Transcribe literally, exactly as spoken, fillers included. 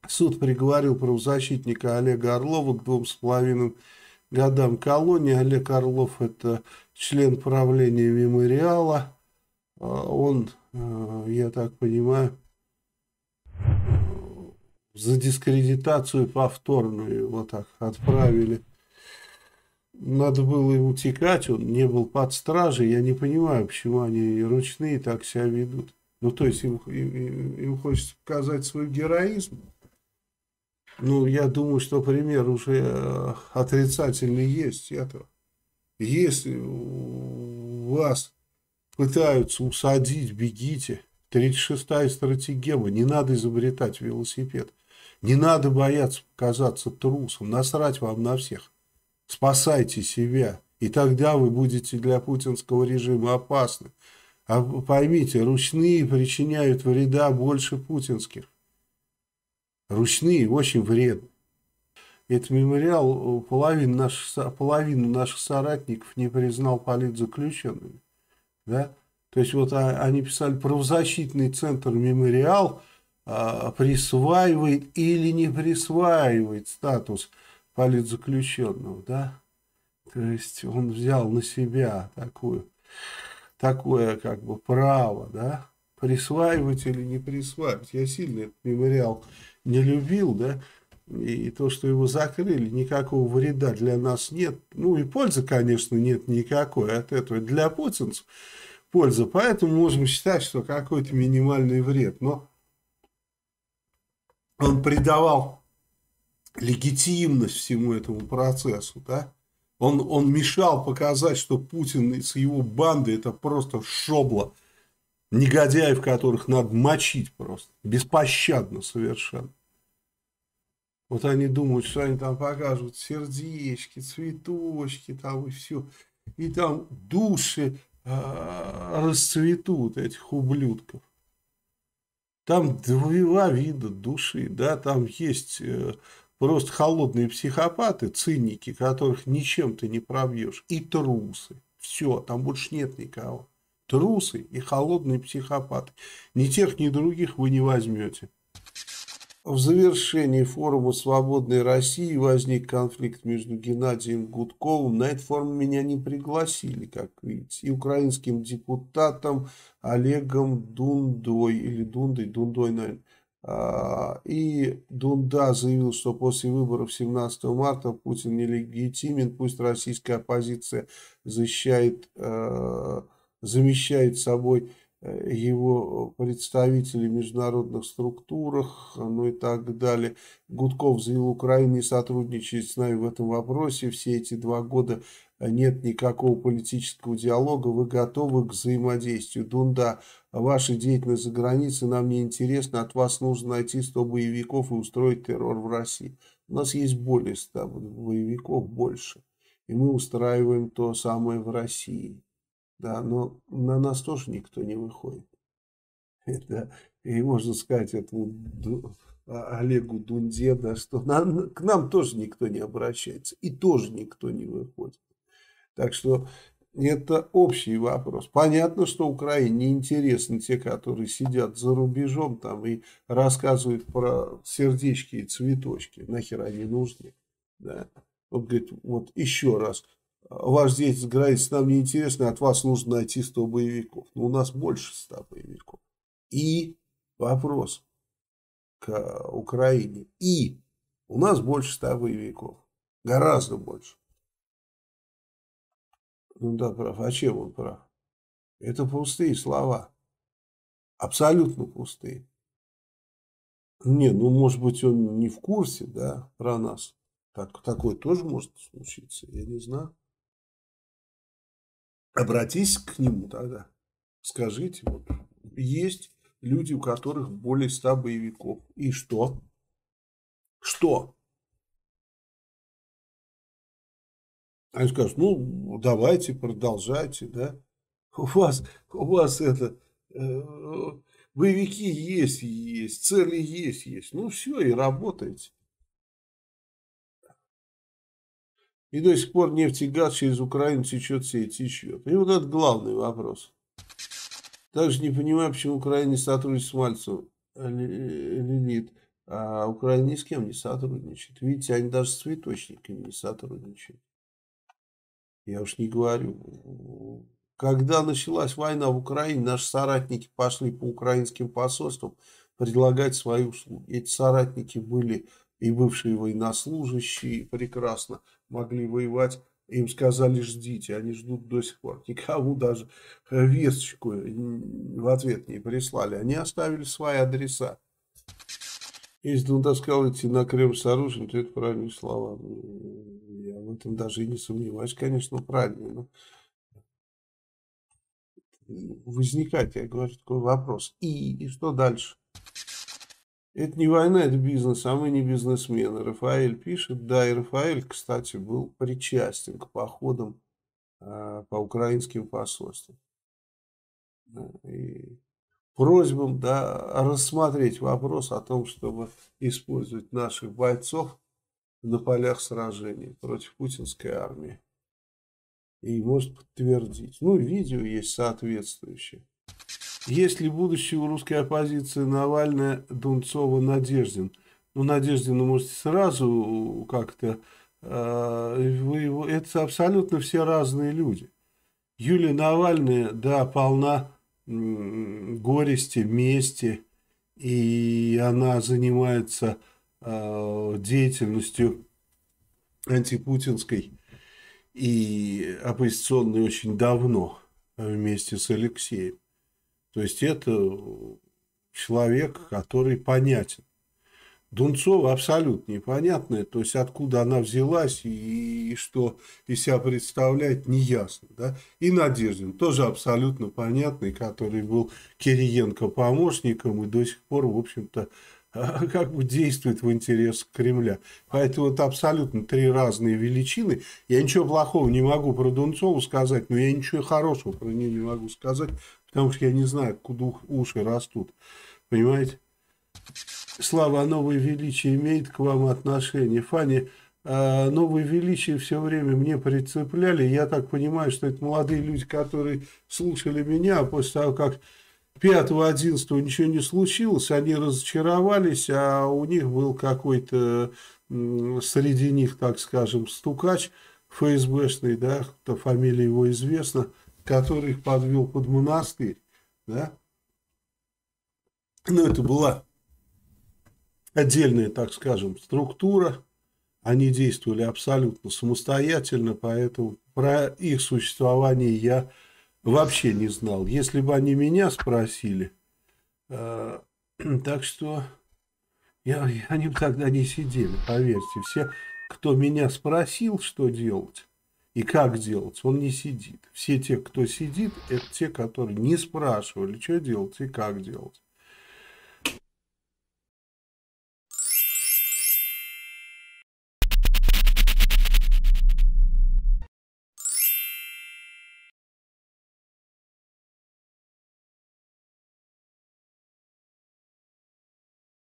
Суд приговорил правозащитника Олега Орлова к двум с половиной годам колонии. Олег Орлов — это член правления «Мемориала». Он, я так понимаю, за дискредитацию повторную его так отправили. Надо было ему утекать, он не был под стражей. Я не понимаю, почему они ручные так себя ведут. Ну, то есть им, им, им хочется показать свой героизм. Ну, я думаю, что пример уже отрицательный есть этого. Если вас пытаются усадить, бегите. тридцать шестая стратегема. Не надо изобретать велосипед. Не надо бояться показаться трусом. Насрать вам на всех. Спасайте себя. И тогда вы будете для путинского режима опасны. А поймите, ручные причиняют вреда больше путинских. Ручные очень вредны. Этот мемориал половину наших, половину наших соратников не признал политзаключенными. Да? То есть вот они писали: правозащитный центр «Мемориал» а, присваивает или не присваивает статус политзаключенного. Да? То есть он взял на себя такую, такое как бы право, да? Присваивать или не присваивать. Я сильно этот мемориал не любил, да, и то, что его закрыли, никакого вреда для нас нет. Ну и пользы, конечно, нет никакой от этого. Для путинцев польза. Поэтому можем считать, что какой-то минимальный вред. Но он придавал легитимность всему этому процессу, да. Он, он мешал показать, что Путин с его бандой — это просто шобло. Негодяев, которых надо мочить просто. Беспощадно совершенно. Вот они думают, что они там покажут сердечки, цветочки там и все. И там души э, расцветут этих ублюдков. Там два вида души, да, там есть э, просто холодные психопаты, циники, которых ничем ты не пробьешь, и трусы. Все, там больше нет никого. Трусы и холодные психопаты. Ни тех, ни других вы не возьмете. В завершении форума «Свободной России» возник конфликт между Геннадием Гудковым. На этот форум меня не пригласили, как видите, и украинским депутатом Олегом Дундой, или Дундой, Дундой, наверное. И Дунда заявил, что после выборов семнадцатого марта Путин нелегитимен, пусть российская оппозиция защищает, замещает собой его представители в международных структурах, ну и так далее. Гудков заявил: Украина не сотрудничает с нами в этом вопросе. Все эти два года нет никакого политического диалога. Вы готовы к взаимодействию? Дунда: ваша деятельность за границей нам не интересна. От вас нужно найти сто боевиков и устроить террор в России. У нас есть более ста боевиков, больше. И мы устраиваем то самое в России. Да, но на нас тоже никто не выходит. Это, и можно сказать этому Олегу Дунде, да, что на, к нам тоже никто не обращается. И тоже никто не выходит. Так что это общий вопрос. Понятно, что Украине неинтересны те, которые сидят за рубежом там и рассказывают про сердечки и цветочки. Нахер они нужны. Да. Он говорит: вот еще раз. Ваш деятельность границ нам не интересно, от вас нужно найти сто боевиков. Но у нас больше ста боевиков. И вопрос к Украине. И у нас больше ста боевиков. Гораздо больше. Ну да, прав. А чем он прав? Это пустые слова. Абсолютно пустые. Не, ну может быть он не в курсе, да, про нас. Так, такое тоже может случиться, я не знаю. Обратись к нему тогда. Скажите, вот есть люди, у которых более ста боевиков. И что? Что? Они скажут: ну, давайте, продолжайте, да. У вас, у вас это, э, боевики есть, есть, цели есть, есть. Ну, все, и работаете. И до сих пор нефть и газ через Украину течет, все течет. И вот это главный вопрос. Также не понимаю, почему Украина не сотрудничает с Мальцевым. Лилит. А Украина ни с кем не сотрудничает. Видите, они даже с цветочниками не сотрудничают. Я уж не говорю. Когда началась война в Украине, наши соратники пошли по украинским посольствам предлагать свои услуги. Эти соратники были и бывшие военнослужащие, прекрасно могли воевать. Им сказали, ждите, они ждут до сих пор. Никому даже весточку в ответ не прислали. Они оставили свои адреса. Если он сказал идти на Кремль с оружием, то это правильные слова. Я в этом даже и не сомневаюсь, конечно, правильно. Но возникает, я говорю, такой вопрос. И, и что дальше? Это не война, это бизнес, а мы не бизнесмены. Рафаэль пишет, да, и Рафаэль, кстати, был причастен к походам э, по украинским посольствам. И просьбам, да, рассмотреть вопрос о том, чтобы использовать наших бойцов на полях сражений против путинской армии. И может подтвердить. Ну, видео есть соответствующее. Есть ли будущее у русской оппозиции Навальная, Дунцова, Надеждин? Ну, Надеждина можете сразу как-то... Э, вы, это абсолютно все разные люди. Юлия Навальная, да, полна м, горести, мести. И она занимается э, деятельностью антипутинской и оппозиционной очень давно вместе с Алексеем. То есть это человек, который понятен. Дунцова абсолютно непонятная, то есть откуда она взялась и, и что из себя представляет, неясно. Да? И Надеждин тоже абсолютно понятный, который был Кириенко помощником и до сих пор, в общем-то, как бы действует в интересах Кремля. Поэтому это абсолютно три разные величины. Я ничего плохого не могу про Дунцову сказать, но я ничего хорошего про нее не могу сказать, потому что я не знаю, откуда уши растут. Понимаете? Слава, новое величие имеет к вам отношение. Фаня, новое величие все время мне прицепляли. Я так понимаю, что это молодые люди, которые слушали меня, а после того, как пятого одиннадцатого ничего не случилось, они разочаровались, а у них был какой-то среди них, так скажем, стукач ФСБшный, да, фамилия его известна, который их подвел под монастырь, да. Но это была отдельная, так скажем, структура, они действовали абсолютно самостоятельно, поэтому про их существование я вообще не знал. Если бы они меня спросили, э, так что я, они бы тогда не сидели, поверьте. Все, кто меня спросил, что делать и как делать, он не сидит. Все те, кто сидит, это те, которые не спрашивали, что делать и как делать.